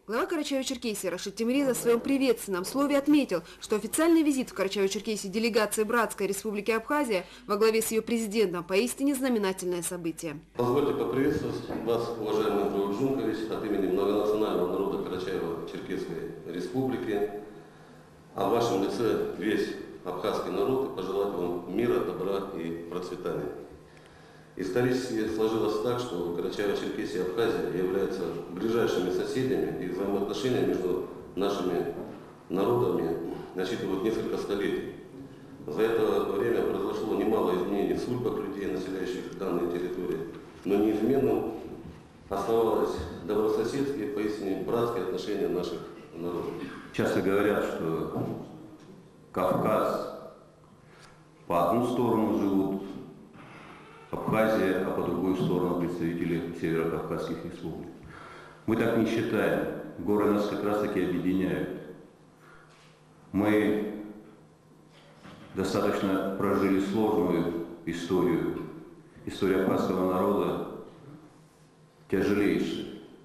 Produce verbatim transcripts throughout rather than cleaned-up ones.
Глава Карачаево-Черкесии Рашид Темирезов в своем приветственном слове отметил, что официальный визит в Карачаево-Черкесию делегации Братской Республики Абхазия во главе с ее президентом поистине знаменательное событие. Позвольте поприветствовать вас, уважаемый Рауль Жункович, от имени многонационального народа Карачаево-Черкесской Республики, а в вашем лице весь абхазский народ, и пожелать вам мира, добра и процветания. Исторически сложилось так, что Карачаево-Черкесия и Абхазия являются ближайшими соседями, и взаимоотношения между нашими народами насчитывают несколько столетий. За это время произошло немало изменений в судьбах людей, населяющих данные территории, но неизменным оставалось добрососедские, поистине братские отношения наших народов. Часто говорят, что Кавказ по одну сторону живут, Абхазия, а по другую сторону представители северокавказских республик. Мы так не считаем. Горы нас как раз таки объединяют. Мы достаточно прожили сложную историю. История абхазского народа тяжелейшая.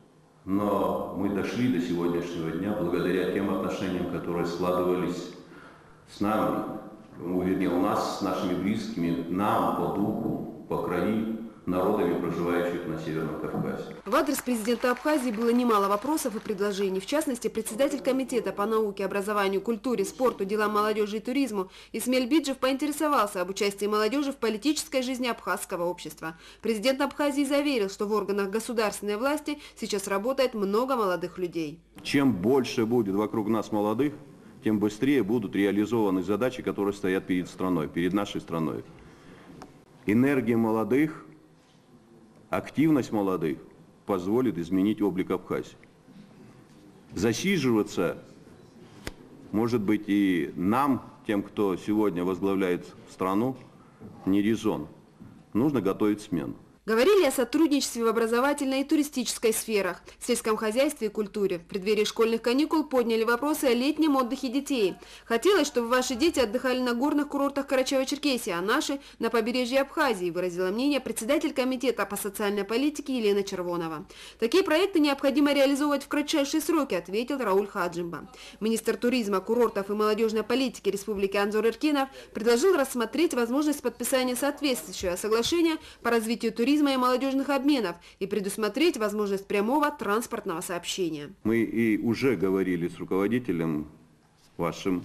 Но мы дошли до сегодняшнего дня благодаря тем отношениям, которые складывались с нами, вернее, у нас, с нашими близкими, нам по духу, по крови, народами, проживающих на Северном Кавказе. В адрес президента Абхазии было немало вопросов и предложений. В частности, председатель комитета по науке, образованию, культуре, спорту, делам молодежи и туризму Исмель Биджев поинтересовался об участии молодежи в политической жизни абхазского общества. Президент Абхазии заверил, что в органах государственной власти сейчас работает много молодых людей. Чем больше будет вокруг нас молодых, тем быстрее будут реализованы задачи, которые стоят перед страной, перед нашей страной. Энергия молодых, активность молодых позволит изменить облик Абхазии. Засиживаться, может быть, и нам, тем, кто сегодня возглавляет страну, не резон. Нужно готовить смену. Говорили о сотрудничестве в образовательной и туристической сферах, сельском хозяйстве и культуре. В преддверии школьных каникул подняли вопросы о летнем отдыхе детей. Хотелось, чтобы ваши дети отдыхали на горных курортах Карачаево-Черкесии, а наши – на побережье Абхазии, выразила мнение председатель комитета по социальной политике Елена Червонова. Такие проекты необходимо реализовывать в кратчайшие сроки, ответил Рауль Хаджимба. Министр туризма, курортов и молодежной политики Республики Анзор Эркинов предложил рассмотреть возможность подписания соответствующего соглашения по развитию туризма и молодежных обменов и предусмотреть возможность прямого транспортного сообщения. Мы и уже говорили с руководителем вашим,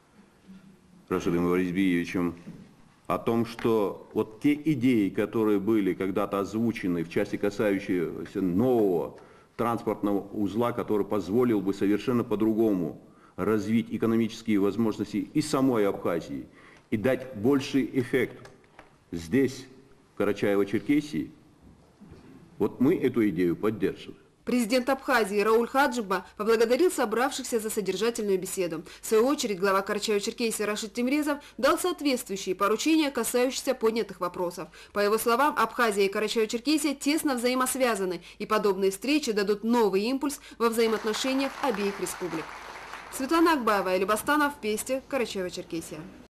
Рашидом Варизбиевичем, о том, что вот те идеи, которые были когда-то озвучены в части касающейся нового транспортного узла, который позволил бы совершенно по-другому развить экономические возможности и самой Абхазии, и дать больший эффект здесь, Карачаево-Черкесии, вот мы эту идею поддерживаем. Президент Абхазии Рауль Хаджимба поблагодарил собравшихся за содержательную беседу. В свою очередь глава Карачаево-Черкесии Рашид Темирезов дал соответствующие поручения, касающиеся поднятых вопросов. По его словам, Абхазия и Карачаево-Черкесия тесно взаимосвязаны, и подобные встречи дадут новый импульс во взаимоотношениях обеих республик. Светлана Акбаева, Эльбастанов, Вести, Карачаево-Черкесия.